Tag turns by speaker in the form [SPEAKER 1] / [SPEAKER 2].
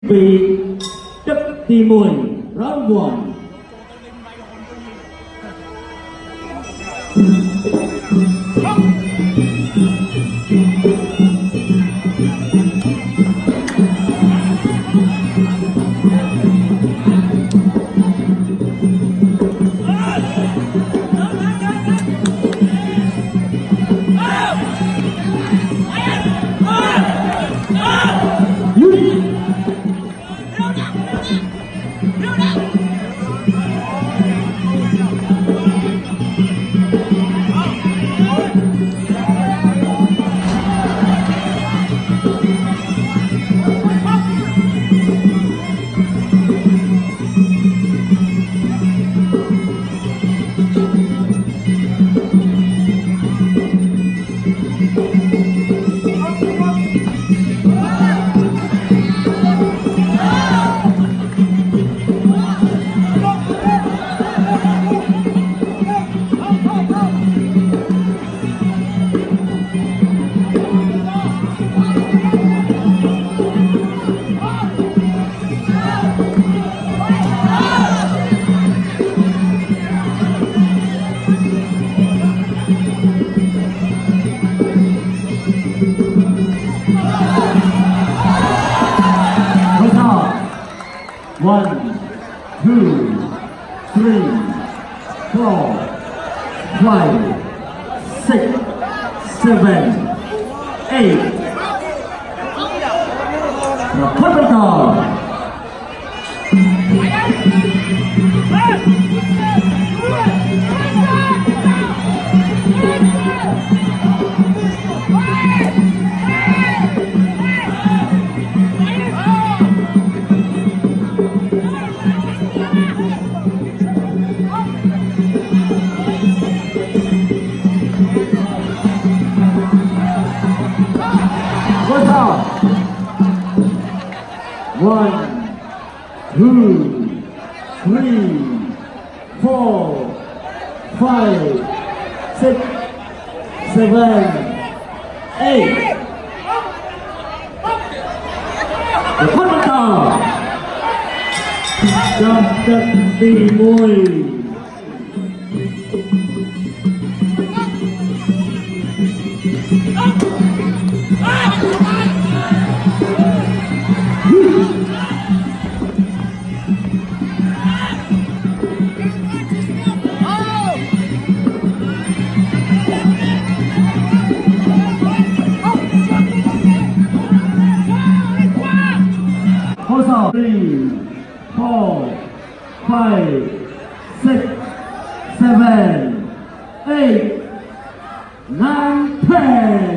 [SPEAKER 1] Vị chấp tỷ mùi round 1. One, two, three, four, five, six, seven, eight. One, two, three, four, five, six, seven, eight. Bắt đầu trong trận tỷ mùi. Three, four, five, six, seven, eight, nine, 10.